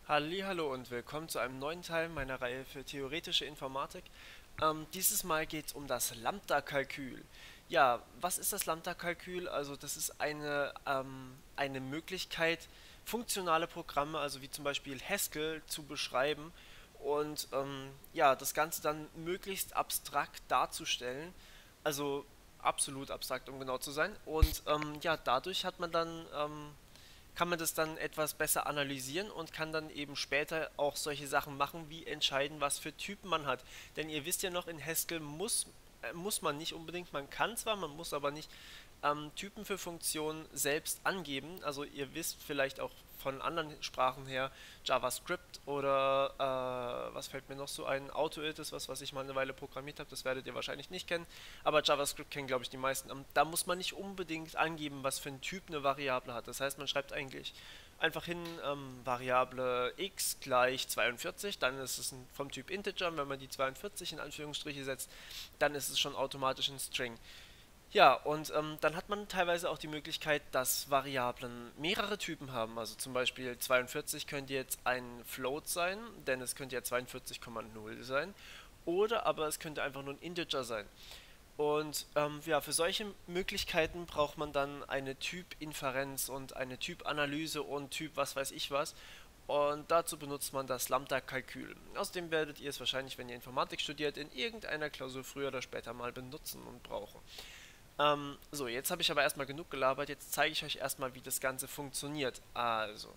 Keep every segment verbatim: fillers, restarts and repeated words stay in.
Hallihallo und willkommen zu einem neuen Teil meiner Reihe für theoretische Informatik. Ähm, dieses Mal geht es um das Lambda-Kalkül. Ja, was ist das Lambda-Kalkül? Also das ist eine, ähm, eine Möglichkeit, funktionale Programme, also wie zum Beispiel Haskell, zu beschreiben und ähm, ja, das Ganze dann möglichst abstrakt darzustellen. Also absolut abstrakt, um genau zu sein. Und ähm, ja, dadurch hat man dann ähm, kann man das dann etwas besser analysieren und kann dann eben später auch solche Sachen machen, wie entscheiden, was für Typen man hat. Denn ihr wisst ja noch, in Haskell muss, äh, muss man nicht unbedingt, man kann zwar, man muss aber nicht ähm, Typen für Funktionen selbst angeben. Also ihr wisst vielleicht auch von anderen Sprachen her, JavaScript oder äh, was fällt mir noch so ein, AutoIt ist was, was ich mal eine Weile programmiert habe, das werdet ihr wahrscheinlich nicht kennen, aber JavaScript kennen glaube ich die meisten. Ähm, Da muss man nicht unbedingt angeben, was für ein Typ eine Variable hat. Das heißt, man schreibt eigentlich einfach hin, ähm, Variable x gleich zweiundvierzig, dann ist es ein, vom Typ Integer, wenn man die zweiundvierzig in Anführungsstriche setzt, dann ist es schon automatisch ein String. Ja, und ähm, dann hat man teilweise auch die Möglichkeit, dass Variablen mehrere Typen haben. Also zum Beispiel zweiundvierzig könnte jetzt ein Float sein, denn es könnte ja zweiundvierzig Komma null sein. Oder aber es könnte einfach nur ein Integer sein. Und ähm, ja, für solche Möglichkeiten braucht man dann eine Typinferenz und eine Typanalyse und Typ was weiß ich was. Und dazu benutzt man das Lambda-Kalkül. Außerdem werdet ihr es wahrscheinlich, wenn ihr Informatik studiert, in irgendeiner Klausur früher oder später mal benutzen und brauchen. Ähm, so, jetzt habe ich aber erstmal genug gelabert. Jetzt zeige ich euch erstmal, wie das Ganze funktioniert. Also,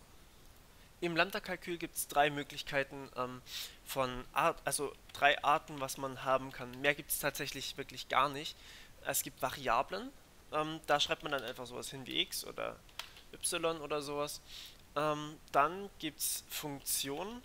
im Lambda-Kalkül gibt es drei Möglichkeiten ähm, von Art, also drei Arten, was man haben kann. Mehr gibt es tatsächlich wirklich gar nicht. Es gibt Variablen, ähm, da schreibt man dann einfach sowas hin wie x oder y oder sowas. Ähm, dann gibt es Funktionen,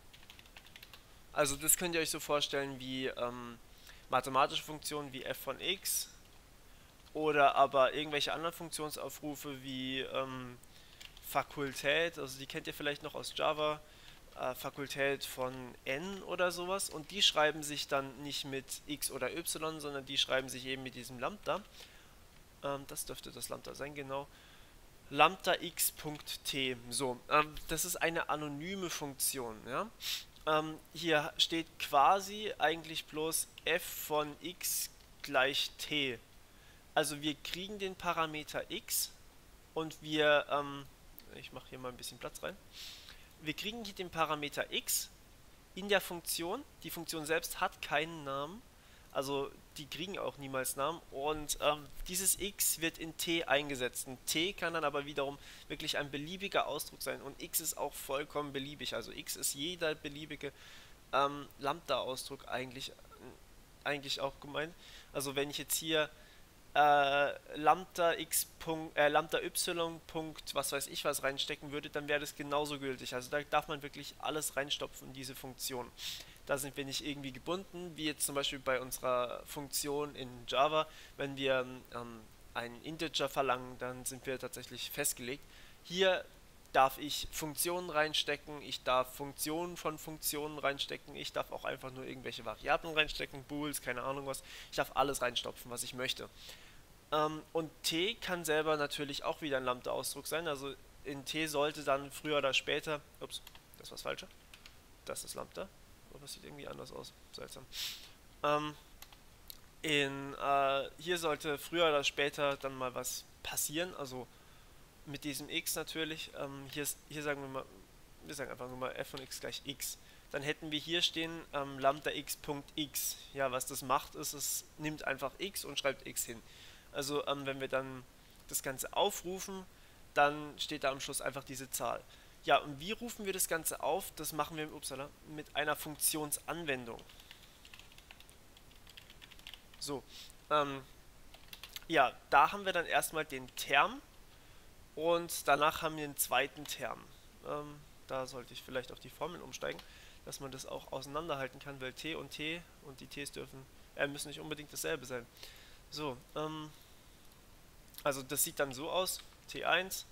also das könnt ihr euch so vorstellen wie ähm, mathematische Funktionen wie f von x oder aber irgendwelche anderen Funktionsaufrufe wie ähm, Fakultät, also die kennt ihr vielleicht noch aus Java, äh, Fakultät von n oder sowas, und die schreiben sich dann nicht mit x oder y, sondern die schreiben sich eben mit diesem Lambda. Ähm, das dürfte das Lambda sein, genau. Lambda x.t. So, ähm, das ist eine anonyme Funktion, ja. Ähm, hier steht quasi eigentlich bloß f von x gleich t. Also wir kriegen den Parameter x und wir, ähm, ich mache hier mal ein bisschen Platz rein. Wir kriegen hier den Parameter x in der Funktion. Die Funktion selbst hat keinen Namen, also die kriegen auch niemals Namen. Und ähm, dieses x wird in t eingesetzt. Ein t kann dann aber wiederum wirklich ein beliebiger Ausdruck sein. Und x ist auch vollkommen beliebig. Also x ist jeder beliebige ähm, Lambda-Ausdruck eigentlich, eigentlich auch gemeint. Also wenn ich jetzt hier äh, Lambda x. Äh, Lambda y. Punkt, was weiß ich was reinstecken würde, dann wäre das genauso gültig. Also da darf man wirklich alles reinstopfen in diese Funktion. Da sind wir nicht irgendwie gebunden, wie jetzt zum Beispiel bei unserer Funktion in Java. Wenn wir ähm, einen Integer verlangen, dann sind wir tatsächlich festgelegt. Hier darf ich Funktionen reinstecken, ich darf Funktionen von Funktionen reinstecken, ich darf auch einfach nur irgendwelche Variablen reinstecken, Bools, keine Ahnung was. Ich darf alles reinstopfen, was ich möchte. Ähm, und T kann selber natürlich auch wieder ein Lambda-Ausdruck sein. Also in T sollte dann früher oder später. Ups, das ist was Falsches. Das ist Lambda. Aber das sieht irgendwie anders aus. Seltsam. Ähm, in, äh, hier sollte früher oder später dann mal was passieren. Also mit diesem x natürlich. Ähm, hier, ist, hier sagen wir mal, wir sagen einfach nur mal f von x gleich x. Dann hätten wir hier stehen ähm, lambda x.x. Ja, was das macht, ist, es nimmt einfach x und schreibt x hin. Also ähm, wenn wir dann das Ganze aufrufen, dann steht da am Schluss einfach diese Zahl. Ja, und wie rufen wir das Ganze auf? Das machen wir upsala, mit einer Funktionsanwendung. So, ähm, ja, da haben wir dann erstmal den Term und danach haben wir den zweiten Term. Ähm, da sollte ich vielleicht auf die Formeln umsteigen, dass man das auch auseinanderhalten kann, weil t und t und die t's dürfen, äh, müssen nicht unbedingt dasselbe sein. So, ähm, also das sieht dann so aus, t eins,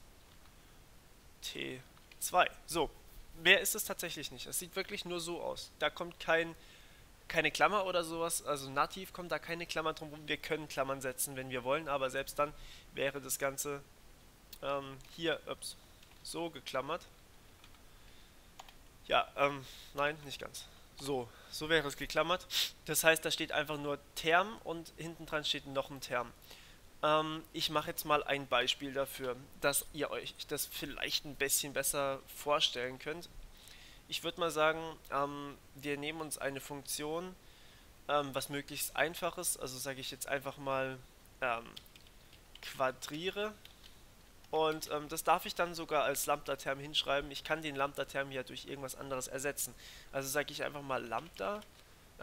t zwei. So, mehr ist es tatsächlich nicht. Es sieht wirklich nur so aus. Da kommt kein, keine Klammer oder sowas, also nativ kommt da keine Klammer drum rum. Wir können Klammern setzen, wenn wir wollen, aber selbst dann wäre das Ganze ähm, hier ups, so geklammert. Ja, ähm, nein, nicht ganz. So, so wäre es geklammert. Das heißt, da steht einfach nur Term und hinten dran steht noch ein Term. Ähm, ich mache jetzt mal ein Beispiel dafür, dass ihr euch das vielleicht ein bisschen besser vorstellen könnt. Ich würde mal sagen, ähm, wir nehmen uns eine Funktion, ähm, was möglichst einfaches, also sage ich jetzt einfach mal ähm, quadriere. Und ähm, das darf ich dann sogar als Lambda-Term hinschreiben. Ich kann den Lambda-Term ja durch irgendwas anderes ersetzen. Also sage ich einfach mal Lambda, ah,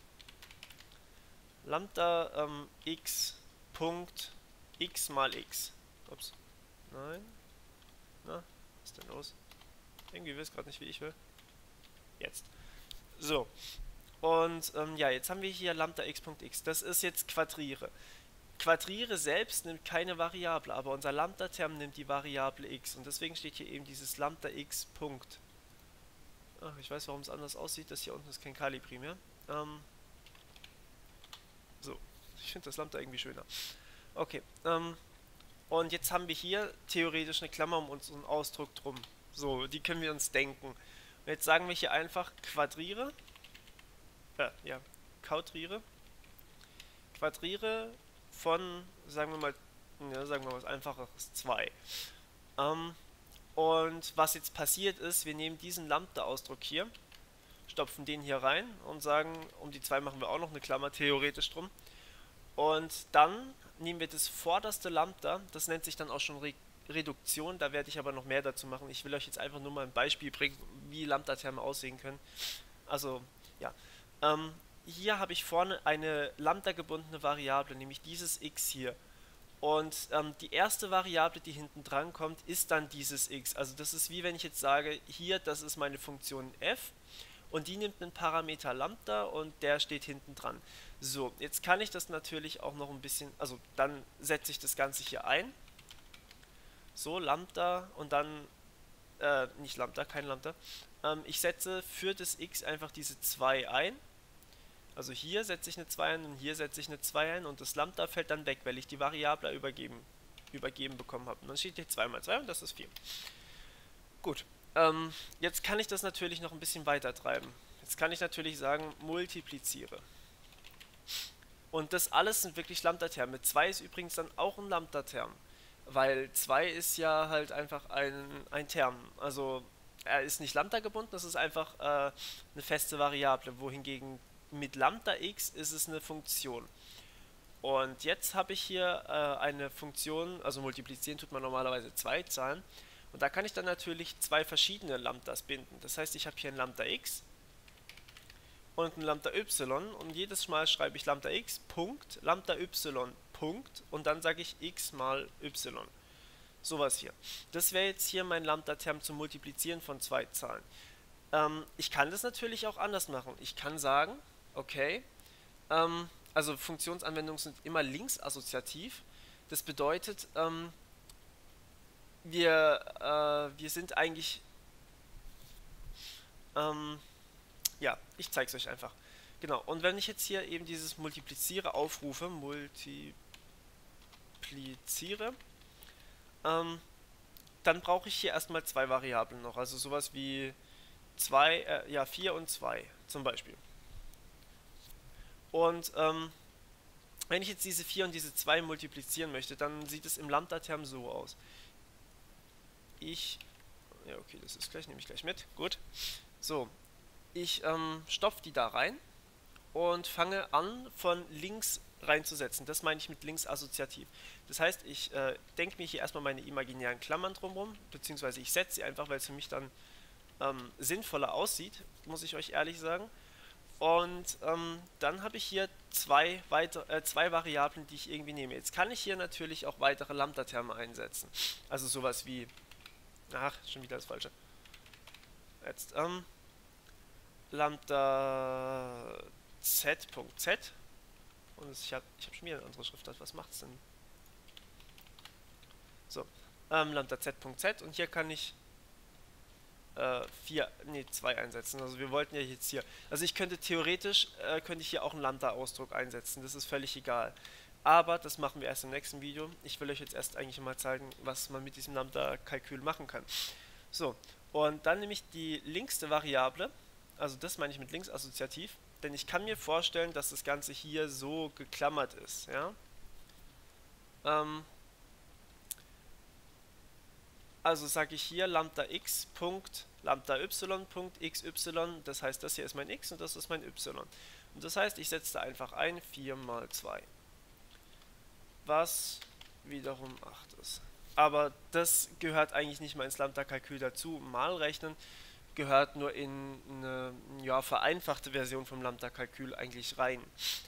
Lambda ähm, x Punkt x mal x. Ups, nein, na, was ist denn los? Irgendwie will es gerade nicht, wie ich will. Jetzt. So, und ähm, ja, jetzt haben wir hier Lambda x.x. Das ist jetzt quadriere. Quadriere selbst nimmt keine Variable, aber unser Lambda-Term nimmt die Variable x. Und deswegen steht hier eben dieses Lambda x. Punkt. Ach, ich weiß, warum es anders aussieht. Das hier unten ist kein Kalibri mehr. Ähm, so, ich finde das Lambda irgendwie schöner. Okay, ähm, und jetzt haben wir hier theoretisch eine Klammer um unseren Ausdruck drum. So, die können wir uns denken. Und jetzt sagen wir hier einfach quadriere. Äh, ja, quadriere. Quadriere von, sagen wir mal, ja, sagen wir mal was Einfaches, zwei. Ähm, und was jetzt passiert ist, wir nehmen diesen Lambda-Ausdruck hier, stopfen den hier rein und sagen, um die zwei machen wir auch noch eine Klammer theoretisch drum. Und dann nehmen wir das vorderste Lambda, das nennt sich dann auch schon Re Reduktion, da werde ich aber noch mehr dazu machen. Ich will euch jetzt einfach nur mal ein Beispiel bringen, wie Lambda-Terme aussehen können. Also, ja. Ähm, hier habe ich vorne eine Lambda-gebundene Variable, nämlich dieses x hier. Und ähm, die erste Variable, die hinten dran kommt, ist dann dieses x. Also das ist wie wenn ich jetzt sage, hier, das ist meine Funktion f und die nimmt einen Parameter Lambda und der steht hinten dran. So, jetzt kann ich das natürlich auch noch ein bisschen, also dann setze ich das Ganze hier ein. So, Lambda und dann, äh, nicht Lambda, kein Lambda. Ähm, ich setze für das x einfach diese zwei ein. Also hier setze ich eine zwei ein und hier setze ich eine zwei ein und das Lambda fällt dann weg, weil ich die Variable übergeben, übergeben bekommen habe. Und dann steht hier zwei mal zwei und das ist vier. Gut, ähm, jetzt kann ich das natürlich noch ein bisschen weiter treiben. Jetzt kann ich natürlich sagen, multipliziere. Und das alles sind wirklich Lambda-Terme. zwei ist übrigens dann auch ein Lambda-Term, weil zwei ist ja halt einfach ein, ein Term. Also er ist nicht Lambda gebunden, das ist einfach äh, eine feste Variable, wohingegen mit Lambda x ist es eine Funktion. Und jetzt habe ich hier äh, eine Funktion, also multiplizieren tut man normalerweise zwei Zahlen. Und da kann ich dann natürlich zwei verschiedene Lambdas binden. Das heißt, ich habe hier ein Lambda x und ein Lambda y und jedes Mal schreibe ich Lambda x, Punkt, Lambda y, Punkt und dann sage ich x mal y. Sowas hier. Das wäre jetzt hier mein Lambda-Term zum Multiplizieren von zwei Zahlen. Ähm, ich kann das natürlich auch anders machen. Ich kann sagen, okay, ähm, also Funktionsanwendungen sind immer linksassoziativ. Das bedeutet, ähm, wir, äh, wir sind eigentlich, ähm, ja, ich zeige es euch einfach. Genau, und wenn ich jetzt hier eben dieses Multipliziere aufrufe, multipliziere, ähm, dann brauche ich hier erstmal zwei Variablen noch, also sowas wie zwei, äh, ja, vier und zwei zum Beispiel. Und ähm, wenn ich jetzt diese vier und diese zwei multiplizieren möchte, dann sieht es im Lambda-Term so aus. Ich, ja okay, das ist gleich, nehme ich gleich mit, gut. So, ich ähm, stopfe die da rein und fange an, von links reinzusetzen. Das meine ich mit links assoziativ. Das heißt, ich äh, denke mir hier erstmal meine imaginären Klammern drumherum, beziehungsweise ich setze sie einfach, weil es für mich dann ähm, sinnvoller aussieht, muss ich euch ehrlich sagen. Und ähm, dann habe ich hier zwei, weiter, äh, zwei Variablen, die ich irgendwie nehme. Jetzt kann ich hier natürlich auch weitere Lambda-Terme einsetzen. Also sowas wie, ach, schon wieder das Falsche. Jetzt, ähm, Lambda z.z. Und ich habe ich hab schon wieder eine andere Schriftart. Was macht's denn? So, ähm, Lambda z.z. Und hier kann ich vier, nee, zwei einsetzen. Also wir wollten ja jetzt hier, also ich könnte theoretisch, äh, könnte ich hier auch einen Lambda-Ausdruck einsetzen, das ist völlig egal. Aber das machen wir erst im nächsten Video. Ich will euch jetzt erst eigentlich mal zeigen, was man mit diesem Lambda-Kalkül machen kann. So, Und dann nehme ich die linkste Variable, also das meine ich mit linksassoziativ, denn ich kann mir vorstellen, dass das Ganze hier so geklammert ist, ja. Ähm, also sage ich hier Lambda x Punkt Lambda y Punkt xy, das heißt, das hier ist mein x und das ist mein y. Und das heißt, ich setze da einfach ein vier mal zwei, was wiederum acht ist. Aber das gehört eigentlich nicht mal ins Lambda-Kalkül dazu. Malrechnen gehört nur in eine, ja, vereinfachte Version vom Lambda-Kalkül eigentlich rein.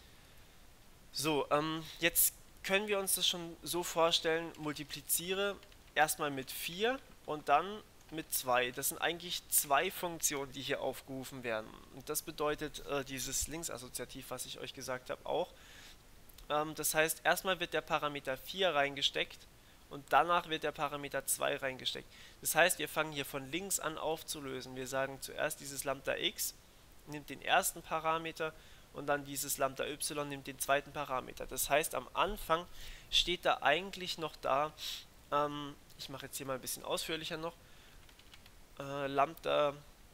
So, ähm, jetzt können wir uns das schon so vorstellen, multipliziere erstmal mit vier und dann mit zwei. Das sind eigentlich zwei Funktionen, die hier aufgerufen werden. Und das bedeutet äh, dieses Linksassoziativ, was ich euch gesagt habe, auch. Ähm, das heißt, erstmal wird der Parameter vier reingesteckt und danach wird der Parameter zwei reingesteckt. Das heißt, wir fangen hier von links an aufzulösen. Wir sagen zuerst dieses Lambda x nimmt den ersten Parameter und dann dieses Lambda y nimmt den zweiten Parameter. Das heißt, am Anfang steht da eigentlich noch da, ähm, ich mache jetzt hier mal ein bisschen ausführlicher noch, äh, Lambda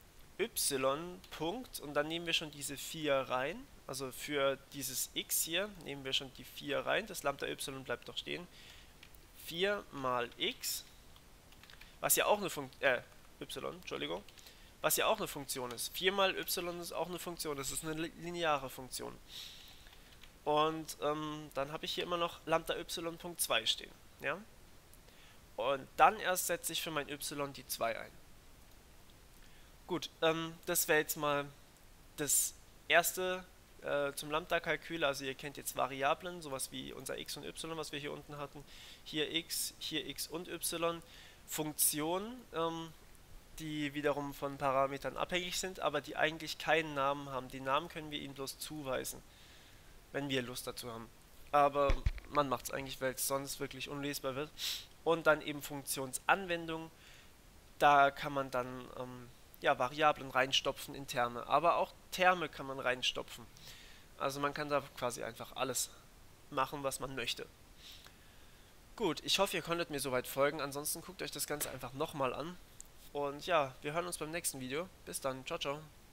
y Punkt und dann nehmen wir schon diese vier rein. Also für dieses x hier nehmen wir schon die vier rein, das Lambda y bleibt doch stehen. vier mal x, was ja auch eine Funktion, äh, y, Entschuldigung, was ja auch eine Funktion ist. vier mal y ist auch eine Funktion, das ist eine lineare Funktion. Und ähm, dann habe ich hier immer noch Lambda y Punkt zwei stehen. Ja? Und dann erst setze ich für mein y die zwei ein. Gut, ähm, das wäre jetzt mal das erste äh, zum Lambda-Kalkül. Also ihr kennt jetzt Variablen, sowas wie unser x und y, was wir hier unten hatten. Hier x, hier x und y. Funktionen, ähm, die wiederum von Parametern abhängig sind, aber die eigentlich keinen Namen haben. Die Namen können wir ihnen bloß zuweisen, wenn wir Lust dazu haben. Aber man macht es eigentlich, weil es sonst wirklich unlesbar wird. Und dann eben Funktionsanwendungen. Da kann man dann ähm, ja, Variablen reinstopfen in Terme, aber auch Terme kann man reinstopfen. Also man kann da quasi einfach alles machen, was man möchte. Gut, ich hoffe, ihr konntet mir soweit folgen. Ansonsten guckt euch das Ganze einfach nochmal an. Und ja, wir hören uns beim nächsten Video. Bis dann. Ciao, ciao.